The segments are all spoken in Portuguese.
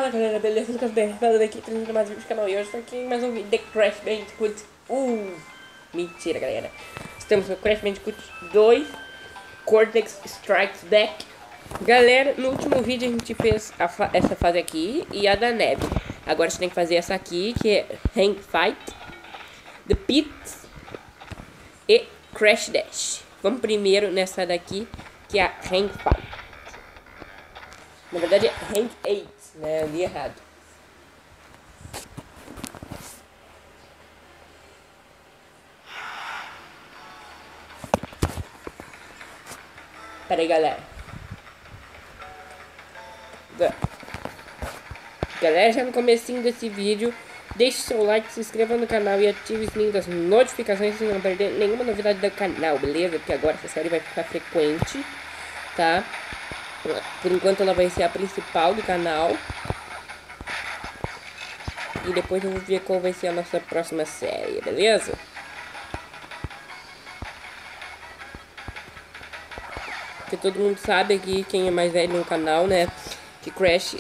Fala galera, beleza? Lucas BR falando aqui, trazendo mais um vídeo do canal. E hoje estou aqui em mais um vídeo de Crash Bandicoot 1. Mentira, galera. Estamos no Crash Bandicoot 2 Cortex Strikes Back. Galera, no último vídeo a gente fez essa fase aqui e a da neve. Agora a gente tem que fazer essa aqui, que é Hang Fight, The Pits e Crash Dash. Vamos primeiro nessa daqui, que é a Hang Fight. Na verdade é Rank 8, né? Eu li errado. Pera aí, galera. Galera, já no comecinho desse vídeo, deixe seu like, se inscreva no canal e ative o sininho das notificações para não perder nenhuma novidade do canal, beleza? Porque agora essa série vai ficar frequente, tá? Por enquanto ela vai ser a principal do canal. E depois eu vou ver qual vai ser a nossa próxima série, beleza? Porque todo mundo sabe aqui, quem é mais velho no canal, né? Que Crash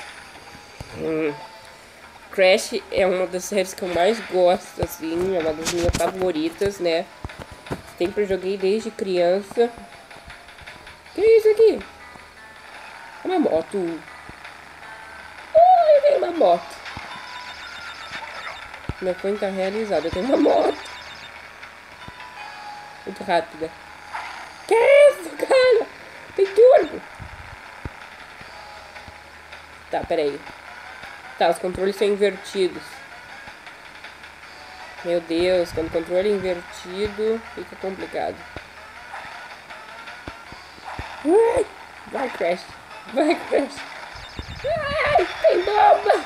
é uma das séries que eu mais gosto, assim. É uma das minhas favoritas, né? Sempre joguei desde criança. Que é isso aqui? É uma moto. Oh, eu tenho uma moto. Meu sonho tá realizado. Eu tenho uma moto. Muito rápida. Que isso, cara? Tem turbo. Tá, peraí. Tá, os controles são invertidos. Meu Deus, quando o controle é invertido, fica complicado. Vai, Crash. Vai, Crash. Ai, tem bomba.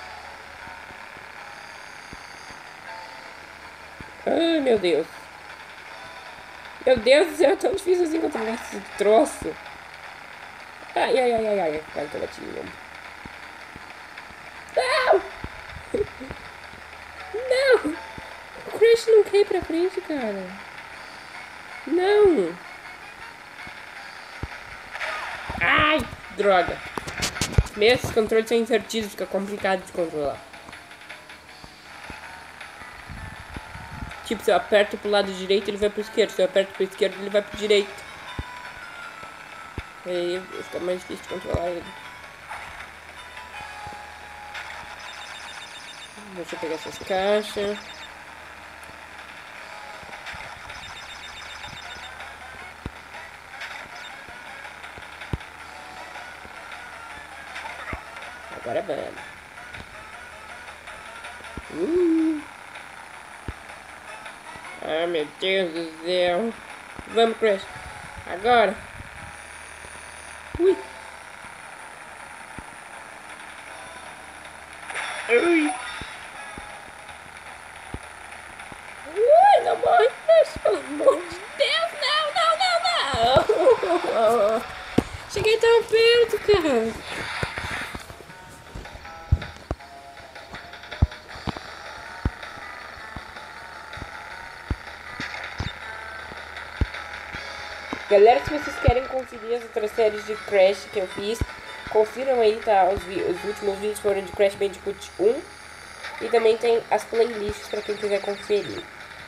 Ai, meu Deus. Meu Deus do céu, é tão difícil assim controlar esse troço. Ai, ai, ai, ai, ai. Quase que eu bati no ombro. Não! Não! O Crash não quer ir pra frente, cara. Não! Ai, droga. Mesmo os controles são invertidos, fica complicado de controlar. Tipo, se eu aperto pro lado direito, ele vai pro esquerdo. Se eu aperto pro esquerdo, ele vai pro direito. E aí fica mais difícil de controlar ele. Deixa eu pegar essas caixas. Agora vamos. Ah, meu Deus do céu. Vamos, Crash. Agora. Ui. Ui. Ui, não morre, Crash. Pelo amor de Deus. Não, não, não, não. Cheguei tão perto, cara. Galera, se vocês querem conferir as outras séries de Crash que eu fiz, confiram aí, tá? Os últimos vídeos foram de Crash Bandicoot 1. E também tem as playlists pra quem quiser conferir.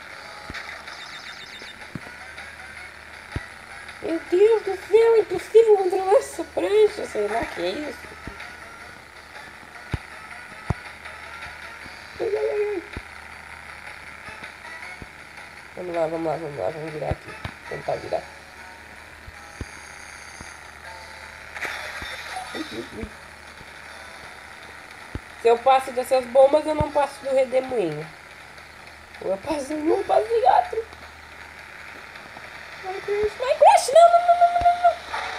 Meu Deus do céu, é impossível controlar essa prancha. Sei lá que é isso. Ai, ai, ai. Vamos lá, vamos lá, vamos lá. Vamos virar aqui. Tentar virar. Se eu passo dessas bombas, eu não passo do redemoinho. Ou eu passo em um, passo em outro. Vai, Crash, não, não, não, não, não,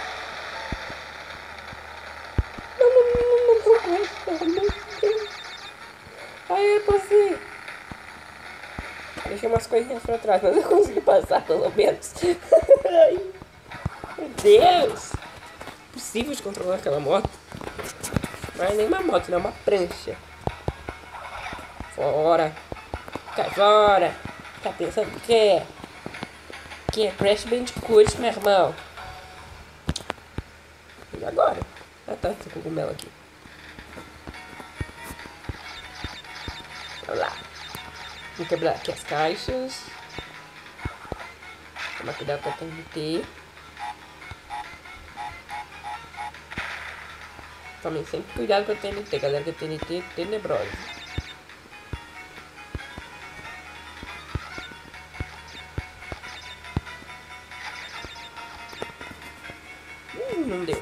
não. Não, não, não, não, não, Crash, pelo amor de Deus. Aí eu passei. Deixei umas coisinhas pra trás, mas eu consegui passar, pelo menos. Ai, meu Deus. Impossível de controlar aquela moto. Não é nem uma moto, não é uma prancha. Fora. Cai fora. Tá pensando o quê? Que é Crash Bandicoot, meu irmão. E agora? Ah, tá, esse cogumelo aqui. Vou quebrar aqui as caixas. Tomar cuidado com a TNT. Tomem sempre cuidado com a TNT, galera, que a TNT é tenebrosa. Não deu.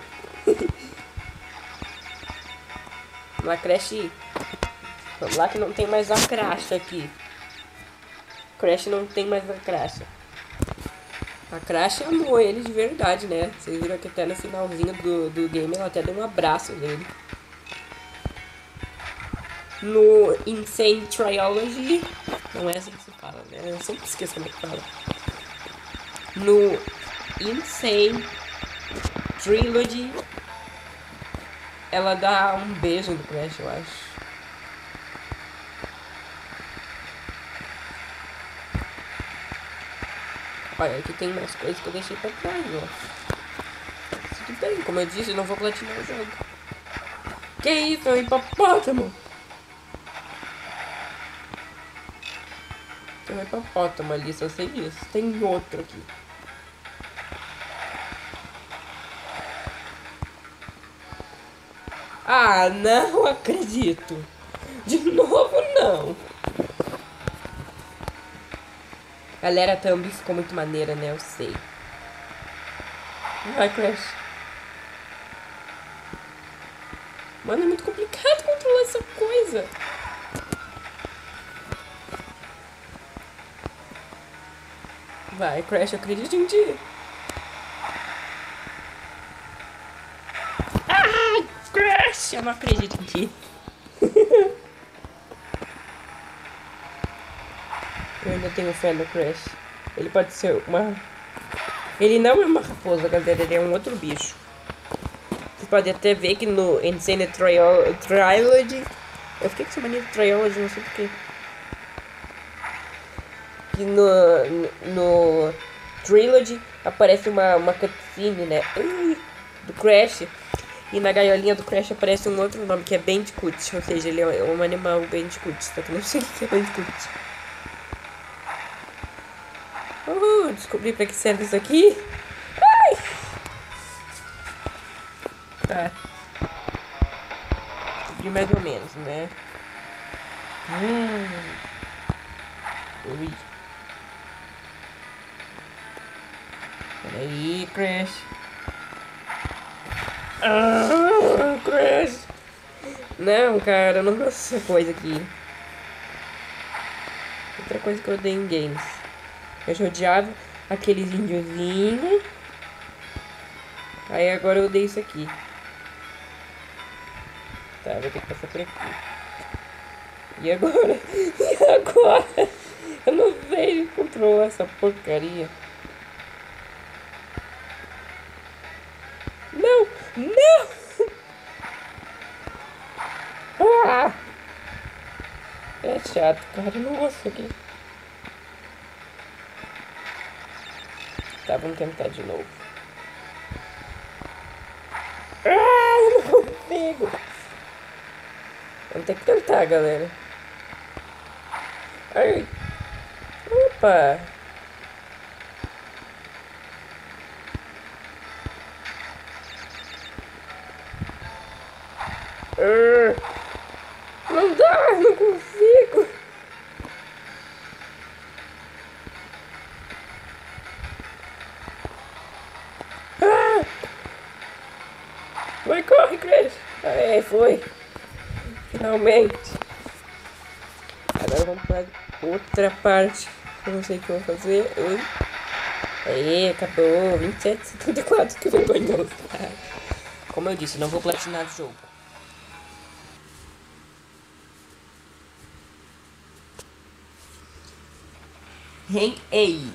Lá cresce. Vamos lá que não tem mais a crash aqui. Crash não tem mais a crash. A Crash amou ele de verdade, né? Vocês viram que até no finalzinho do game ela até deu um abraço nele. No Insane Trilogy, não é assim que se fala, né? Eu sempre esqueço como é que fala. No Insane Trilogy, ela dá um beijo no Crash, eu acho. Olha, aqui tem mais coisas que eu deixei pra trás, ó. Tudo bem, como eu disse, eu não vou platinar o jogo. Que isso, é um hipopótamo? Tem um hipopótamo ali, só sei disso. Tem outro aqui. Ah, não acredito. De novo, não. Galera, a thumb ficou muito maneira, né? Eu sei. Vai, Crash. Mano, é muito complicado controlar essa coisa. Vai, Crash, eu acredito em ti. Ah, Crash, eu não acredito em ti. Eu ainda tenho fé no Crash. Ele pode ser uma... Ele não é uma raposa, galera. Ele é um outro bicho. Vocês podem até ver que no Insane Trilogy... Eu fiquei com essa mania de Trilogy, não sei porquê. Que no Trilogy aparece uma cutscene, né? Do Crash. E na gaiolinha do Crash aparece um outro nome que é Bandicoot. Ou seja, ele é um animal Bandicoot. Só que não sei o que é Bandicoot. Descobri pra que serve isso aqui. Ai! Tá. Descobri mais ou menos, né? Ui. Peraí, Crash. Crash. Não, cara, eu não gosto dessa coisa aqui. Outra coisa que eu odeio em games. Eu já odiava aqueles índiozinhos. Aí agora eu odeio isso aqui. Tá, vou ter que passar por aqui. E agora? E agora? Eu não sei controlar essa porcaria. Não! Não! Ah! É chato, cara. Eu não gosto disso aqui. Tá, vamos tentar de novo. Ah, eu não consigo. Vamos ter que tentar, galera. Ai. Opa. Não dá, não consigo. Vai, corre, Crash. Aê, foi. Finalmente. Agora vamos para outra parte. Eu não sei o que eu vou fazer. Oi. Aê, acabou. 27,74. Que vergonhoso. Como eu disse, não vou platinar o jogo. Rank 8.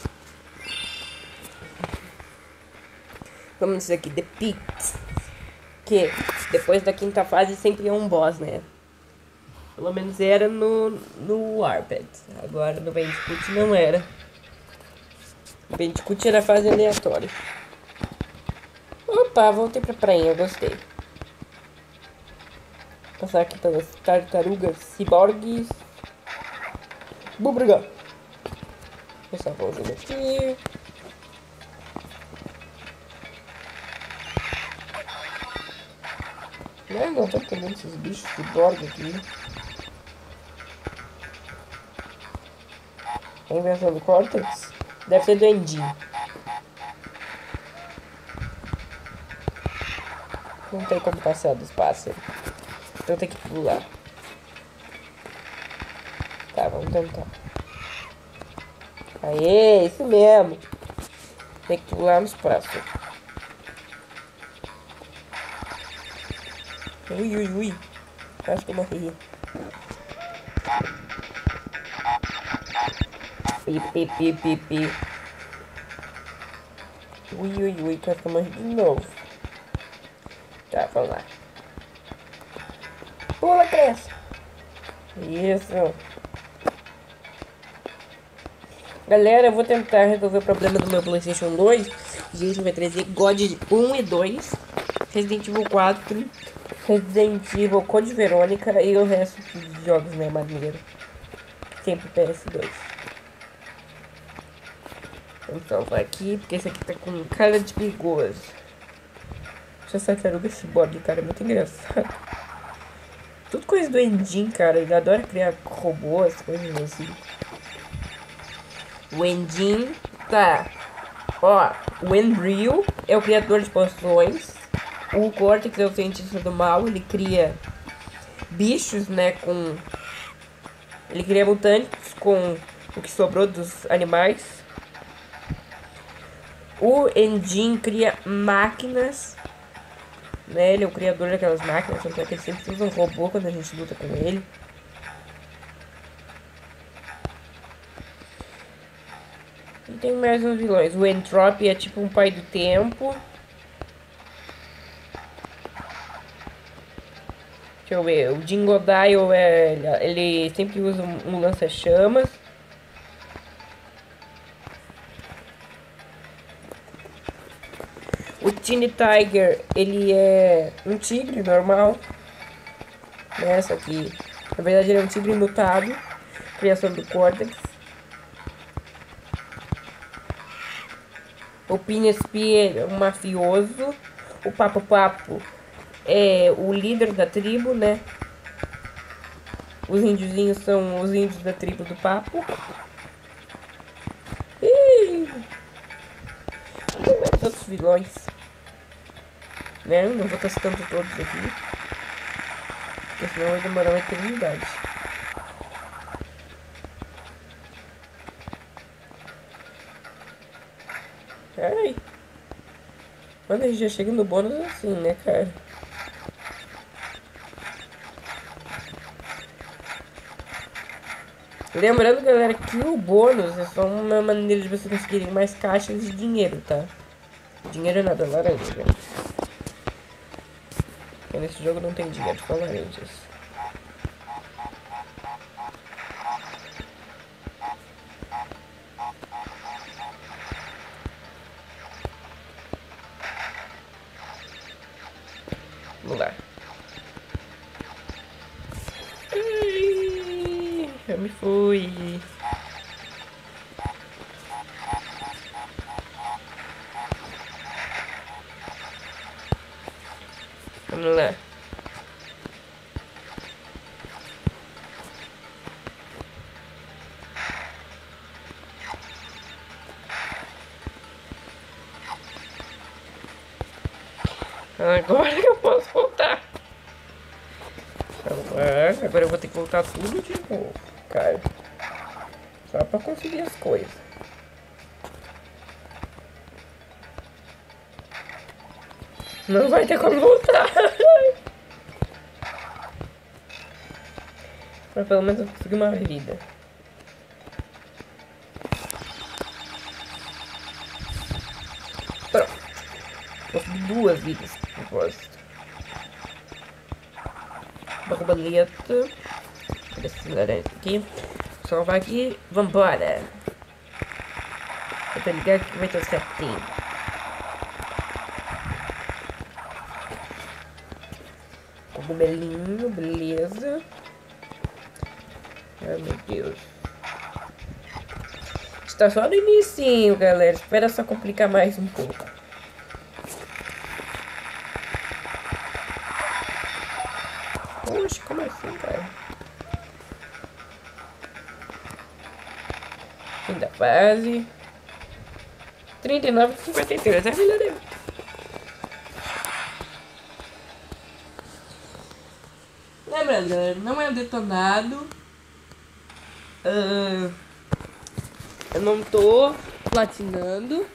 Vamos dizer aqui, The Pit. Que depois da quinta fase sempre é um boss, né? Pelo menos era no Warped. Agora no Bandicoot não era. O Bandicoot era fase aleatória. Opa, voltei pra prainha, gostei. Passar aqui pelas tartarugas ciborgues. Vou brigar. Vou salvar o jogo aqui. Não tô entendendo esses bichos de bordo aqui. A invenção do Cortex deve ser do Engine. Não tem como passar dos pássaros. Então tem que pular. Tá, vamos tentar. Aê, isso mesmo. Tem que pular nos pássaros. Ui, ui, ui. Acho que eu morri. Pi, pi, pi, pi, pi. Ui, ui, ui. Acho que eu morri de novo. Tá, vamos lá. Pula, cresce. Isso. Galera, eu vou tentar resolver o problema do meu PlayStation 2. A gente vai trazer God 1 e 2, Resident Evil 4, Resident Evil Code Verônica e o resto dos jogos, né, maneiro. Sempre PS2. Vamos salvar aqui, porque esse aqui tá com cara de perigoso. Essa tartaruga cyborg, cara, é muito engraçado. Tudo coisa do Engine, cara. Ele adora criar robôs, coisas assim. O Engine tá. Ó, o Unreal é o criador de poções. O Cortex é o cientista do mal. Ele cria bichos, né? Com. Ele cria mutantes com o que sobrou dos animais. O Engine cria máquinas, né? Ele é o criador daquelas máquinas. Tanto é que ele sempre usa um robô quando a gente luta com ele. E tem mais uns vilões. O Entropy é tipo um pai do tempo. Deixa eu ver. O Dingodile ele sempre usa um lança-chamas. O Teeny Tiger, ele é um tigre normal. Essa aqui, na verdade, ele é um tigre mutado. Criação do Cortex. O PNSP é um mafioso. O Papo Papo é o líder da tribo, né? Os índiozinhos são os índios da tribo do Papo. E tem mais outros vilões, né? Não vou estar citando todos aqui, porque senão vai demorar uma eternidade. Ai. Quando a gente já chega no bônus assim, né, cara? Lembrando, galera, que o bônus é só uma maneira de vocês conseguirem mais caixas de dinheiro, tá? Dinheiro é nada, laranja. Porque nesse jogo não tem dinheiro, só laranjas. Vamos lá. Eu me fui. Vamos lá. Agora que eu posso voltar. Agora eu vou ter que voltar tudo de novo, cara. Só pra conseguir as coisas. Não vai ter como voltar. Mas pelo menos eu consegui uma vida. Pronto. Consegui 2 vidas, de propósito. Borboleta. Esse laranja aqui. Salvar aqui. Vambora. Eu tô ligado que vai ter certinho. Cogumelinho, beleza. Ai, meu Deus. Está só no inicinho, galera. Espera só complicar mais um pouco. Oxe, como assim, cara? Fim da fase. 39,53. É a vida dele. Lembrando, galera, não é detonado. Eu não tô platinando.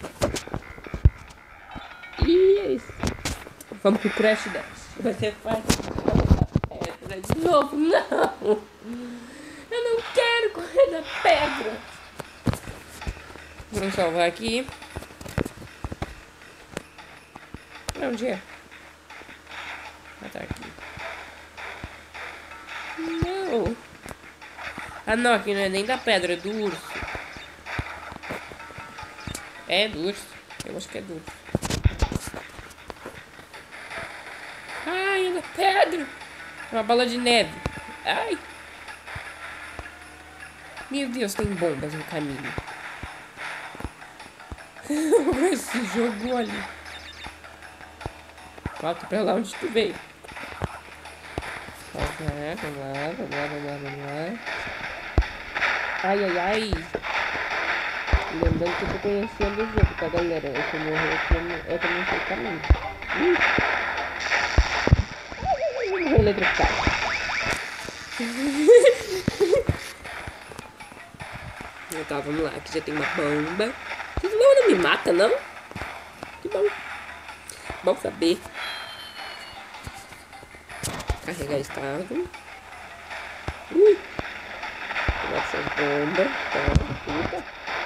E é isso. Vamos pro Crash Dance. Vai ser fácil. Pedra de novo. Não! Eu não quero correr da pedra. Vamos salvar aqui. Onde é? Ah, tá aqui. Não. Ah, não, aqui não é nem da pedra, é do urso. É do urso. Eu acho que é do urso. Ai, é da pedra. Uma bola de neve. Ai. Meu Deus, tem bombas no caminho. Esse jogo ali. Volta pra lá onde tu veio. Vamos lá. Ai, ai, ai. Lembrando que eu tô conhecendo o jogo, tá, galera? Eu se morrer, eu também sei o caminho. Eu vou morrer eletrocutado. Tá, vamos lá. Aqui já tem uma bomba. Esse não me mata, não? Que bom. Bom saber. Carregar estado. Pegar essas bombas. Tá,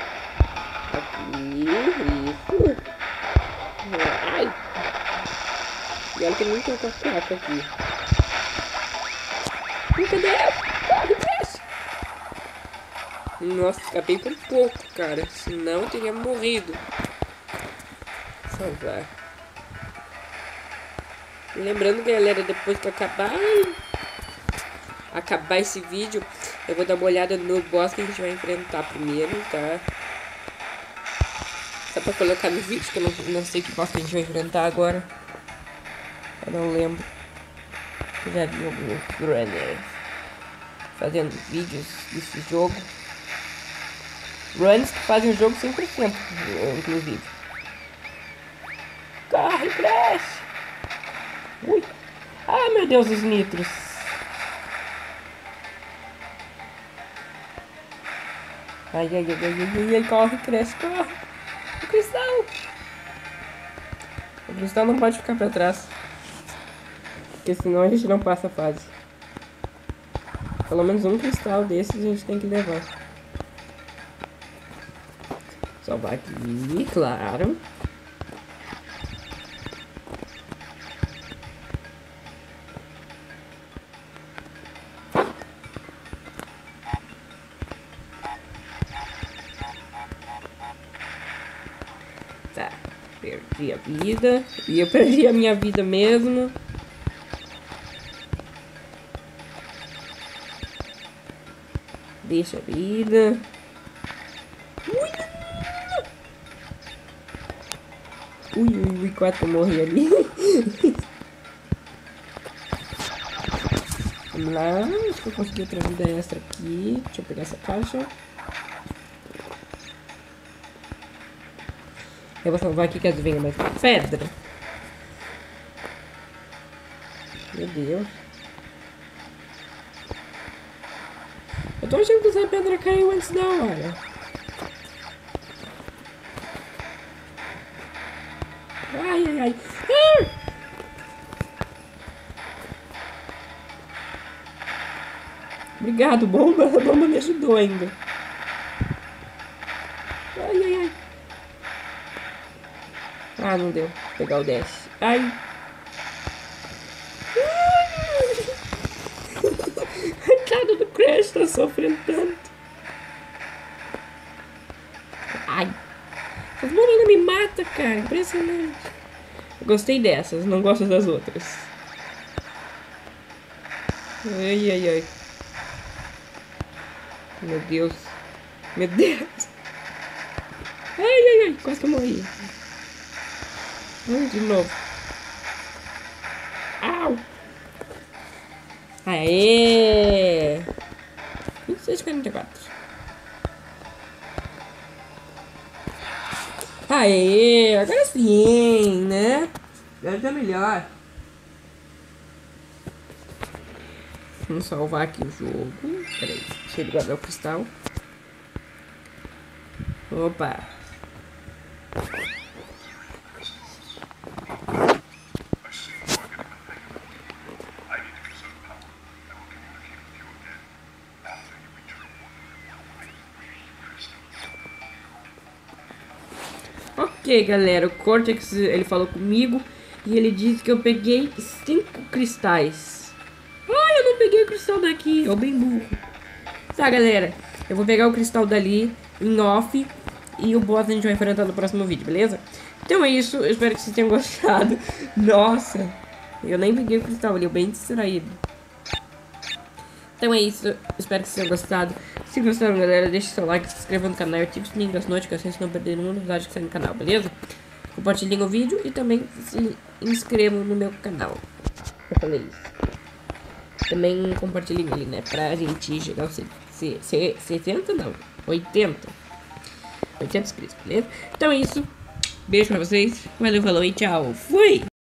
aqui, isso. Ai. E olha que não tem cacaca aqui. Cadê? Corre, Crash! Nossa, escapei por pouco, cara. Senão eu teria morrido. Salvar. Lembrando, galera, depois que acabar esse vídeo, eu vou dar uma olhada no boss que a gente vai enfrentar primeiro, tá? Só pra colocar no vídeo, que eu não sei que boss que a gente vai enfrentar agora. Eu não lembro. Eu já vi alguns runners fazendo vídeos desse jogo. Runners que fazem o jogo 100%, inclusive. Corre, Crash! Ui! Ah, meu Deus, os nitros! Ai, corre, Crash, corre! O cristal! O cristal não pode ficar pra trás. Porque senão a gente não passa a fase. Pelo menos um cristal desses a gente tem que levar. Salvar aqui, claro. Tá, perdi a vida. E eu perdi a minha vida mesmo. Deixa a vida. Ui, quase que eu morri ali. Vamos lá, acho que eu consegui outra vida extra aqui. Deixa eu pegar essa caixa. Eu vou salvar aqui caso venha mais uma pedra. Meu Deus. Eu tô achando que essa pedra caiu antes da hora. Ai. Obrigado, bomba. A bomba me ajudou ainda. Ai. Ah, não deu. Vou pegar o dash. Ai. A cara do Crash tá sofrendo tanto. Ai. As bolas não me matam, cara. Impressionante. Eu gostei dessas, não gosto das outras. Ai. Meu Deus. Ai, ai, ai, quase que eu morri. Ai, de novo. Au. Aê! 26,44. Aê! Agora sim, né? Agora tá melhor. Vamos salvar aqui o jogo. Peraí, deixa ele guardar o cristal. Opa! Ok, galera, o Cortex, ele falou comigo e ele disse que eu peguei 5 cristais. Ah, eu não peguei o cristal daqui, eu bem burro. Tá, galera, eu vou pegar o cristal dali em off e o boss a gente vai enfrentar no próximo vídeo, beleza? Então é isso, eu espero que vocês tenham gostado. Nossa, eu nem peguei o cristal ali, eu bem distraído. Então é isso, espero que vocês tenham gostado. Se gostaram, galera, deixe seu like, se inscreva no canal e ative o sininho das notificações para não perder nenhuma novidade que sai no canal, beleza? Compartilhem o vídeo e também se inscrevam no meu canal. Eu falei isso. Também compartilhem ele, né? Pra gente chegar aos 60, não, 80 inscritos, beleza? Então é isso. Beijo pra vocês. Valeu, falou e tchau. Fui!